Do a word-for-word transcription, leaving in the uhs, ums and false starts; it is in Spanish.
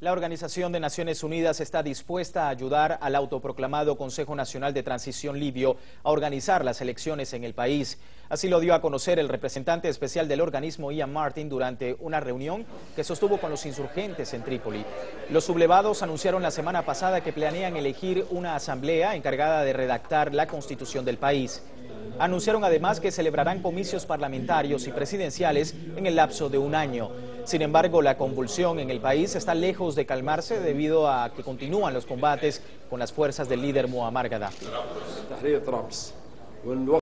La Organización de Naciones Unidas está dispuesta a ayudar al autoproclamado Consejo Nacional de Transición libio a organizar las elecciones en el país. Así lo dio a conocer el representante especial del organismo, Ian Martin, durante una reunión que sostuvo con los insurgentes en Trípoli. Los sublevados anunciaron la semana pasada que planean elegir una asamblea encargada de redactar la constitución del país. Anunciaron además que celebrarán comicios parlamentarios y presidenciales en el lapso de un año. Sin embargo, la convulsión en el país está lejos de calmarse debido a que continúan los combates con las fuerzas del líder Muammar Gaddafi.